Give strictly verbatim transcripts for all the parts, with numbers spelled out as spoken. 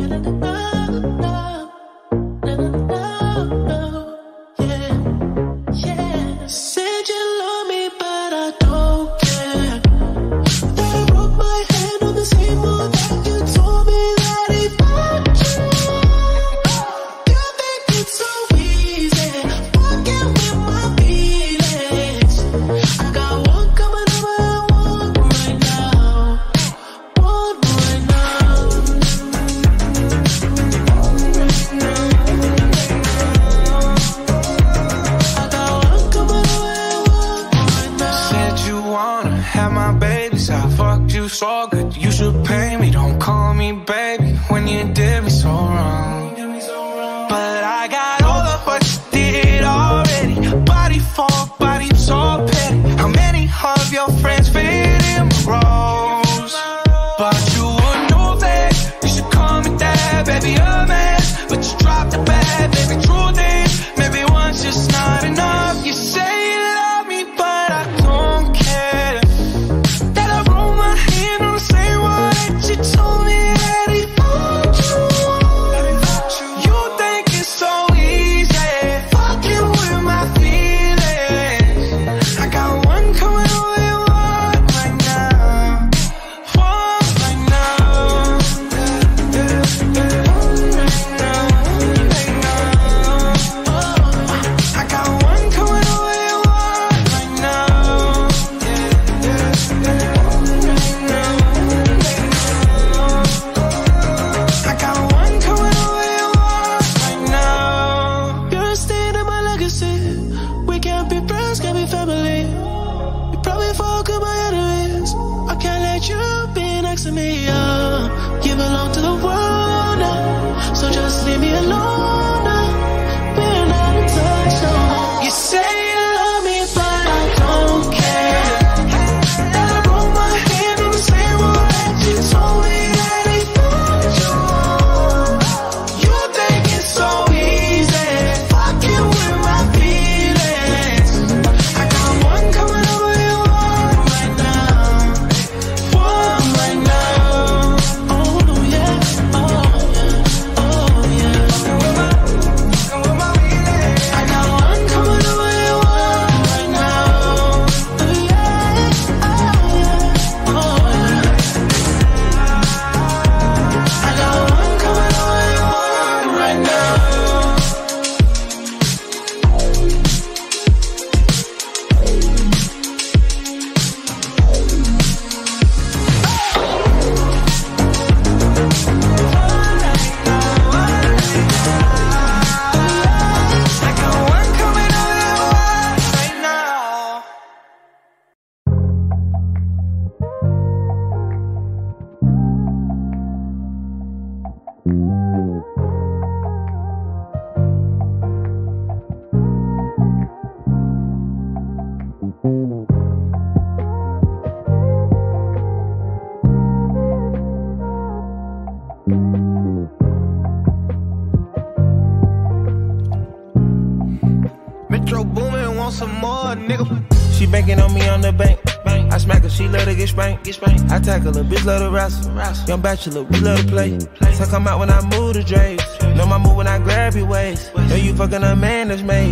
Metro Boomin, want some more, nigga. She banking on me on the bank. I smack her, she love to get spanked. Get spanked. I tackle her, bitch love to wrestle. Young bachelor, we love to play. So come out when I move the drapes. Know my move when I grab your waist. Know you fucking a man that's made.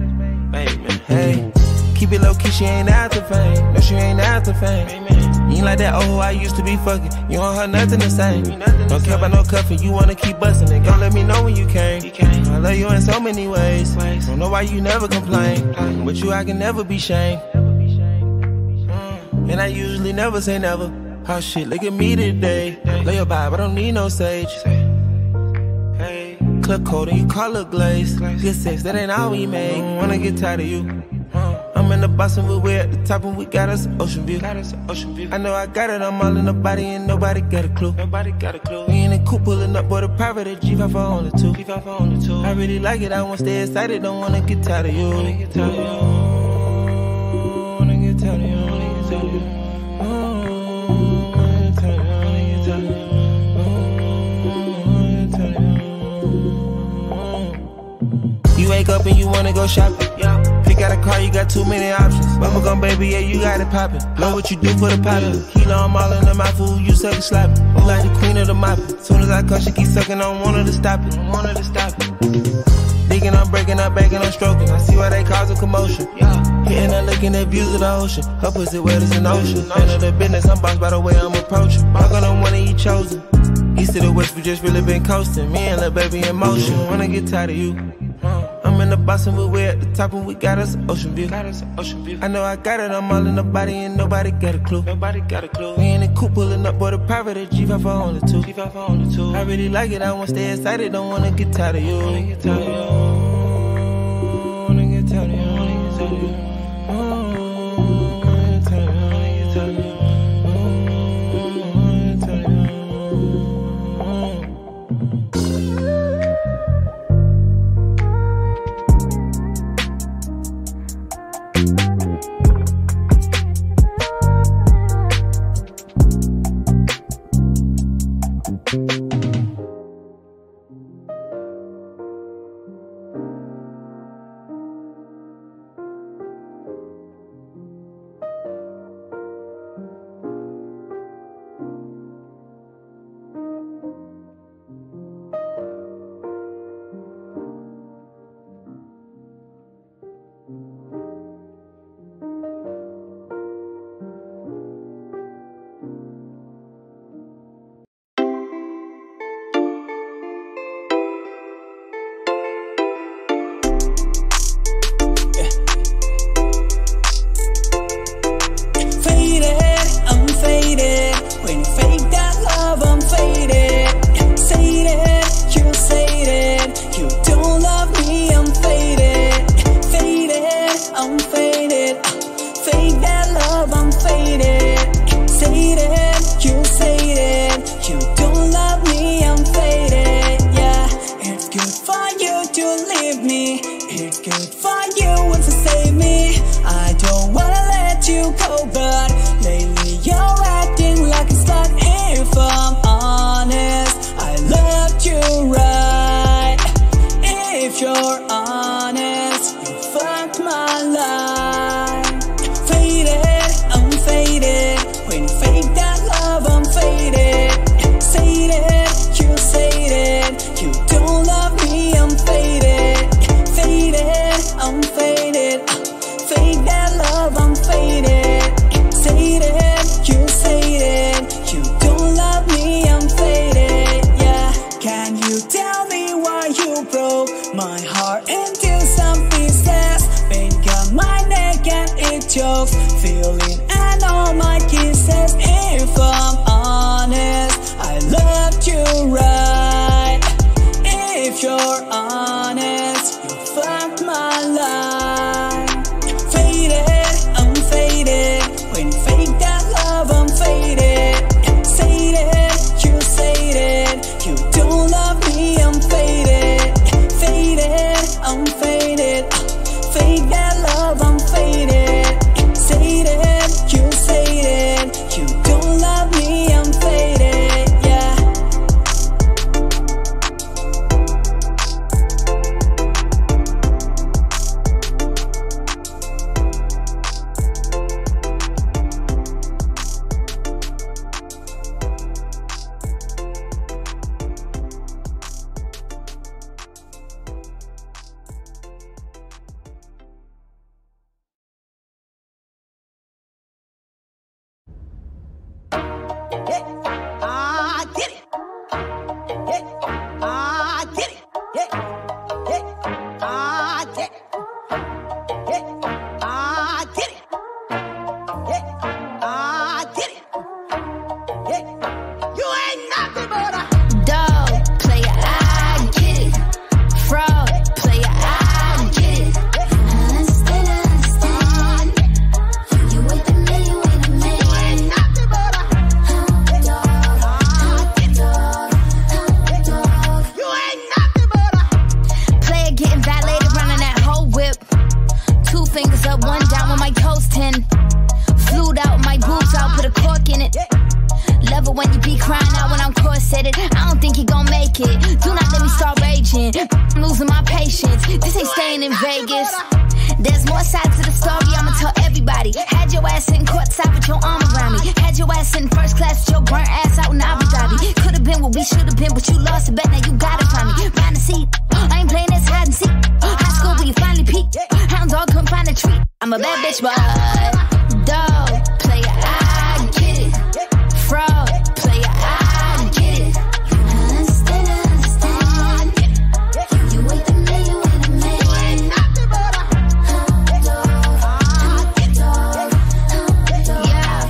Hey, keep it low key, she ain't after fame. No, she ain't after fame. You ain't like that old hoe I used to be fucking. You don't her nothing the same. Don't care about no cuffing, you wanna keep busting it. Don't let me know when you came. I love you in so many ways. Don't know why you never complain. With you I can never be shamed. And I usually never say never. Oh shit, look at me today. Lay your vibe, I don't need no sage. Hey, club cold and you call her glaze. Good sex, that ain't all we made. Wanna get tired of you. I'm in the Boston, but we're at the top and we got us an ocean view. I know I got it, I'm all in the body and nobody got a clue. Nobody got a clue. We in the coupe pulling up, boy, the private at G five on the two. G five on the two. I really like it, I wanna stay excited, don't wanna get tired of you. Wanna get tired of you. Wanna get tired of you. You wake up and you wanna go shopping. Pick out a car, you got too many options. Bubblegum baby, yeah, you got it poppin'. Know what you do for the poppin'. Kilo, I'm all in the mouth, food, you suck it sloppin'. You like the queen of the moppin'. Soon as I come, she keep sucking, I don't want her to stop it. I want her to stop it. Digging, I'm breaking, I'm banking, I'm stroking. I see why they cause a commotion. Yeah. Hitting her, looking at views of the ocean. Her pussy wet as an ocean. None of the business, I'm bossed by the way I'm approaching. I'm gonna wanna eat chosen. East to the west, we just really been coasting. Me and little baby in motion. Wanna get tired of you. I'm in the box and we're at the top and we got us an ocean view. Got us an ocean view. I know I got it, I'm all in the body and nobody got a clue. Nobody got a clue. We in the coupe pulling up, boy, the private at G five on the two. G five on the two. I really like it, I wanna stay excited, don't wanna get tired of you. Wanna get tired of you. Wanna get tired of you. Wanna get tired of you. Sitting first class with your burnt ass out in Abu Dhabi. Could've been with we should've been, but you lost it, bet now you gotta find me. Find a seat, I ain't playing this hide and seek. High school where you finally peak, hound dog couldn't find a treat. I'm a bad bitch, but dog, player, I get it. Fraud, player, I get it. Understand, understand. You wait a minute, you wait a minute. You ain't nothing but a hound dog, hound dog, hound dog. Yeah.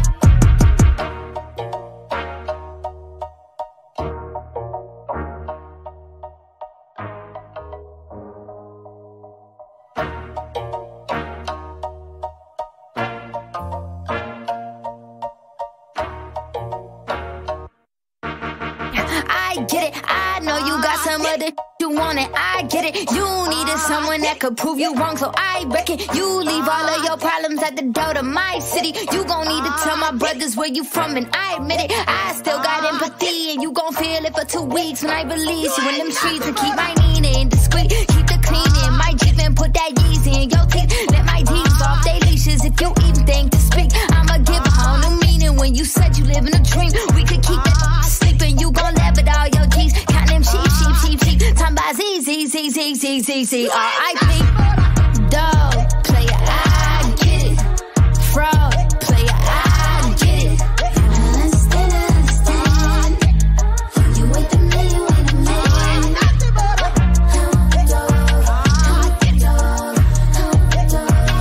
I get it, I know you got some other you want it, I get it. You needed someone that could prove you wrong, so I reckon you leave all of your problems at the door to my city. You gon' need to tell my brothers where you from, and I admit it. I still got empathy, and you gon' feel it for two weeks when I release you in them streets. And keep my Nina in discreet, keep the cleaning, my Jeep and put that Yeezy in your teeth. Let my D's off they leashes if you even think to speak. I'ma give a whole new meaning when you said you live in a dream. We could keep that sleeping, you gon' laugh at all your G's. Count them sheep, sheep, sheep, sheep. Time by Z, Z, Z, Z, Z, Z, Z, R I P. Dog, player, I get it. Fraud, player, I get it. Understand, understand. You wait a minute, you wait a minute. Nothing but a hound dog, hound dog, hound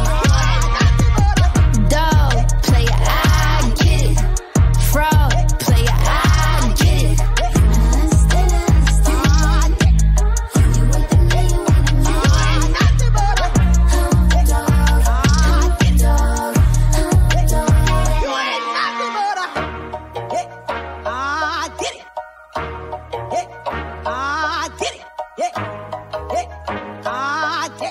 dog. Dog, player, I get it. Fraud, player, I get it. Understand, understand. You wait a minute, you wait a minute. Nothing but a hound dog, hound dog, hound dog. You ain't nothing but a yeah, I did it. Yeah, I did it. Yeah, yeah, I did it.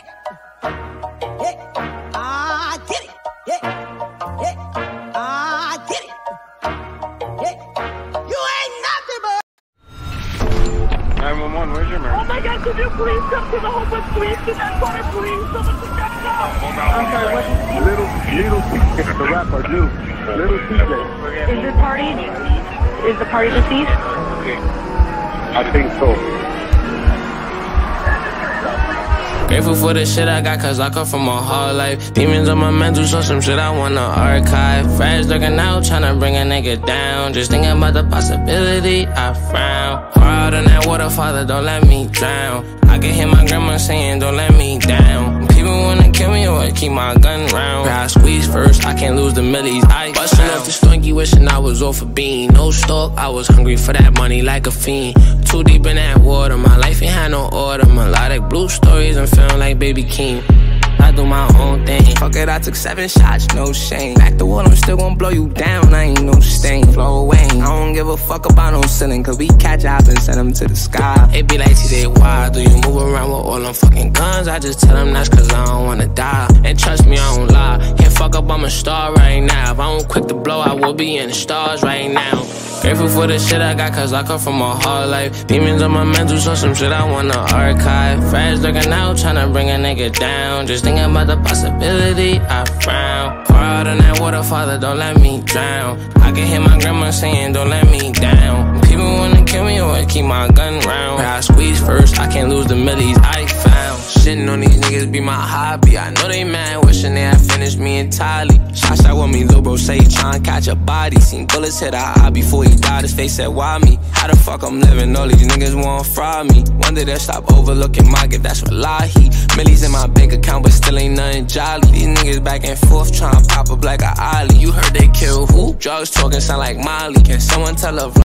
Yeah, I did it. Yeah, yeah, I did it. Yeah, you ain't nothing but. nine one one, where's your man? Oh my God, could you please come to the homeless, please? To that car, please. Someone just got it out. I'm sorry, what? Little, little T J, the rapper, dude. Little T J. Is this party? Is the party deceased? I think so. Grateful for the shit I got, cause I come from a hard life. Demons on my mental, so some shit I wanna archive. Friends looking out, tryna bring a nigga down. Just thinking about the possibility, I frown. Far out in that water, Father, don't let me drown. I can hear my grandma saying, don't let me down. People wanna kill me or keep my gun round. I squeeze first, I can't lose the millies. I bustin' off the stonky, wishing I was off a bean. No stalk, I was hungry for that money like a fiend. Too deep in that water, my life ain't had no order. Melodic blue stories, I'm feeling like Baby King. I do my own thing. Fuck it, I took seven shots, no shame. Back the wall, I'm still gon' blow you down. I ain't no stain, flow away. I don't give a fuck about no ceiling, cause we catch out and send them to the sky. It be like T J, why do you move around with all them fucking guns? I just tell them that's cause I don't wanna die. And trust me, I don't lie. Can't fuck up, I'm a star right now. If I don't quick to blow, I will be in the stars right now. Grateful for the shit I got, cause I come from a hard life. Demons on my mental, so some shit I wanna archive. Friends looking out, tryna bring a nigga down. Just thinking about the possibility, I frown. Far out in that water, Father, don't let me drown. I can hear my grandma saying, don't let me down. People wanna kill me or keep my gun round. I squeeze first, I can't lose the millies I found. Shitting on these niggas be my hobby. I know they mad, wishing they had finished me entirely. Shots out with me, lil' bro say he tryna catch a body. Seen bullets hit our eye before he died, his face said, why me? How the fuck I'm living? All these niggas want fraud me. One day they'll stop overlooking my gift, that's wallahi. Millies in my bank account, but still ain't nothing jolly. These niggas back and forth tryna pop up like a ollie. You heard they kill who? Drugs talking sound like Molly. Can someone tell a